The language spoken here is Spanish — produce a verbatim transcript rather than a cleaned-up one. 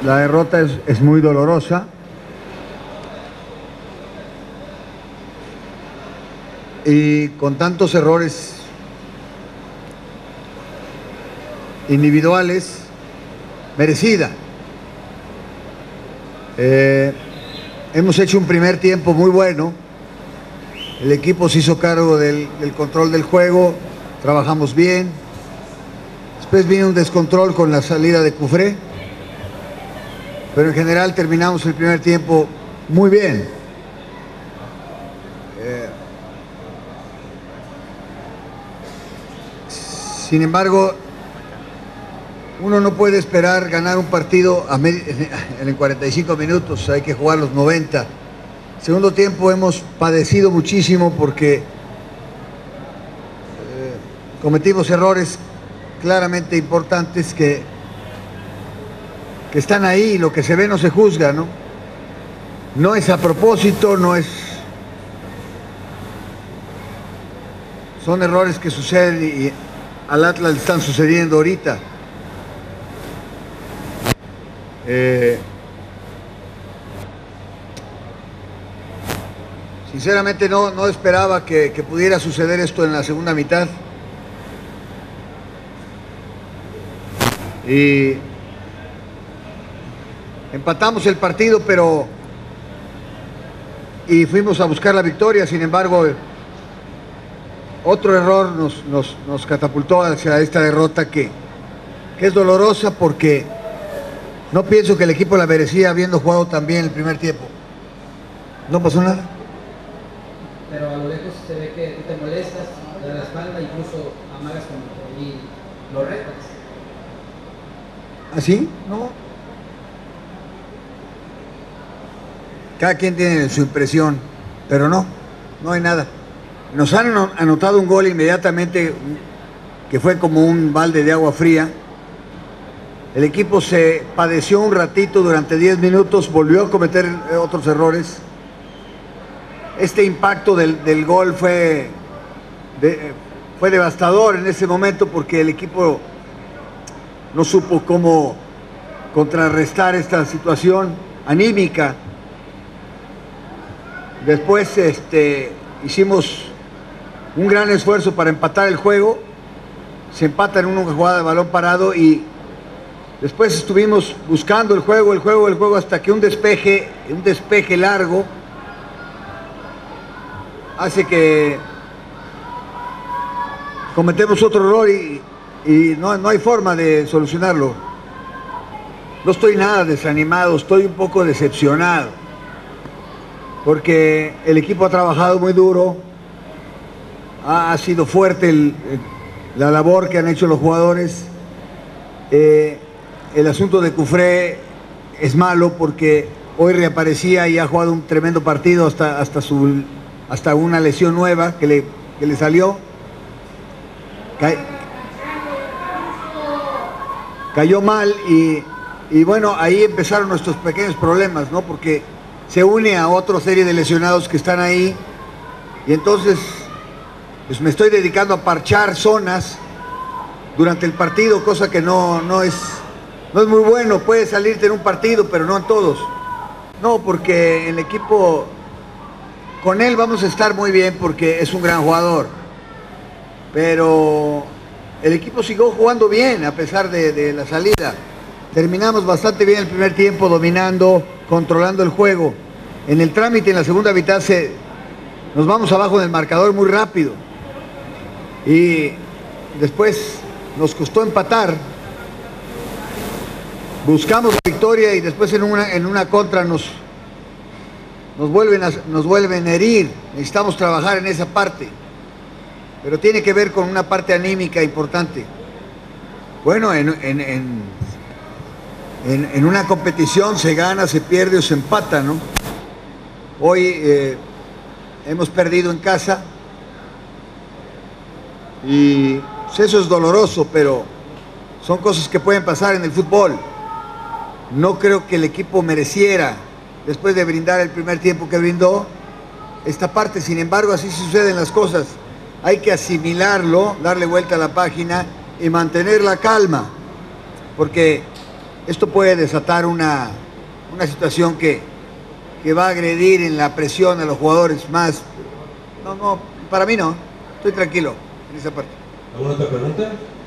La derrota es, es muy dolorosa. Y con tantos errores individuales, merecida. Eh, hemos hecho un primer tiempo muy bueno. El equipo se hizo cargo del, del control del juego, trabajamos bien. Después vino un descontrol con la salida de Cufré, pero en general terminamos el primer tiempo muy bien. Eh, sin embargo, uno no puede esperar ganar un partido a en cuarenta y cinco minutos, hay que jugar los noventa. Segundo tiempo hemos padecido muchísimo porque eh, cometimos errores claramente importantes que, que están ahí, lo que se ve no se juzga, ¿no? No es a propósito, no es... Son errores que suceden y al Atlas le están sucediendo ahorita. Eh, sinceramente no, no esperaba que, que pudiera suceder esto en la segunda mitad. Y empatamos el partido, pero y fuimos a buscar la victoria. Sin embargo, otro error nos, nos, nos catapultó hacia esta derrota que, que es dolorosa porque no pienso que el equipo la merecía habiendo jugado tan bien el primer tiempo. ¿No pasó nada? Pero a lo lejos se ve que tú te molestas, te das la espalda, incluso amagas como por ahí lo retas. ¿Así? No. Cada quien tiene su impresión, pero no, no hay nada. Nos han anotado un gol inmediatamente que fue como un balde de agua fría. El equipo se padeció un ratito durante diez minutos, volvió a cometer otros errores. Este impacto del, del gol fue, de, fue devastador en ese momento porque el equipo no supo cómo contrarrestar esta situación anímica. Después este, hicimos un gran esfuerzo para empatar el juego. Se empata en una jugada de balón parado y después estuvimos buscando el juego, el juego, el juego hasta que un despeje, un despeje largo hace que cometemos otro error y, y no, no hay forma de solucionarlo. No estoy nada desanimado, estoy un poco decepcionado porque el equipo ha trabajado muy duro, ha, ha sido fuerte el, la labor que han hecho los jugadores. Eh, el asunto de Cufré es malo porque hoy reaparecía y ha jugado un tremendo partido hasta, hasta, su, hasta una lesión nueva que le, que le salió. Ca cayó mal y, y bueno, ahí empezaron nuestros pequeños problemas, ¿no? Porque se une a otra serie de lesionados que están ahí y entonces pues me estoy dedicando a parchar zonas durante el partido, cosa que no, no, es, no es muy bueno. Puede salirte en un partido, pero no en todos. No, porque el equipo, con él vamos a estar muy bien porque es un gran jugador. Pero el equipo siguió jugando bien a pesar de, de la salida. Terminamos bastante bien el primer tiempo, dominando, controlando el juego. En el trámite, en la segunda mitad, se, nos vamos abajo del marcador muy rápido. Y después nos costó empatar. Buscamos la victoria y después en una, en una contra nos, nos, vuelven a, nos vuelven a herir. Necesitamos trabajar en esa parte. Pero tiene que ver con una parte anímica importante. Bueno, en, en, en, en, en una competición se gana, se pierde o se empata, ¿no? Hoy eh, hemos perdido en casa y pues, eso es doloroso, pero son cosas que pueden pasar en el fútbol. No creo que el equipo mereciera, después de brindar el primer tiempo que brindó, esta parte. Sin embargo, así suceden las cosas. Hay que asimilarlo, darle vuelta a la página y mantener la calma, porque esto puede desatar una, una situación que, que va a agredir en la presión a los jugadores más. No, no, para mí no, estoy tranquilo en esa parte. ¿Alguna otra pregunta?